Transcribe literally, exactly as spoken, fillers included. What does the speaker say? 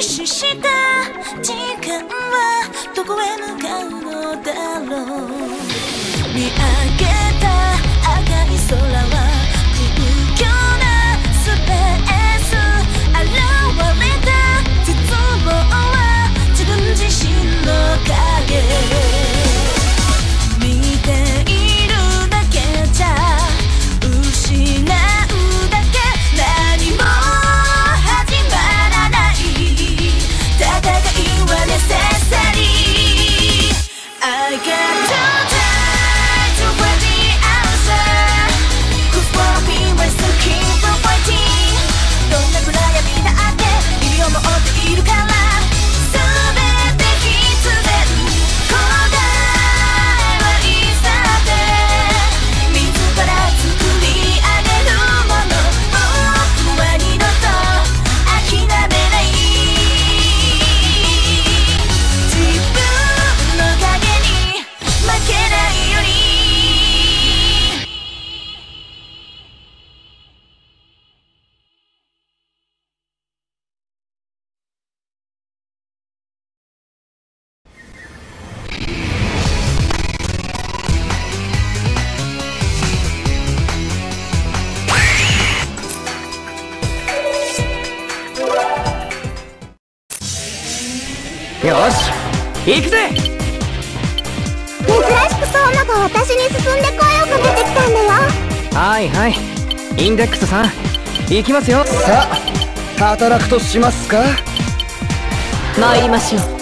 死した時間はどこへ向かうのだろう。見上げた赤い空は空虚なスペース。現れた絶望は自分自身の影。見ているだけじゃ失うだけ。何も始まらない。戦いはネセサリー。 I got to try to find the answer. Cause for me we're still keep on fighting. どんな暗闇だって意味を持っているから。全て必然答えはいつだって自ら作り上げるもの。僕は二度と諦めない。自分の影に負けないように。 よし行くぜ。 珍しくトーマが私に進んで声をかけてきたんだよ。 はいはい、インデックスさん行きますよ。さあ働くとしますか。 参りましょう。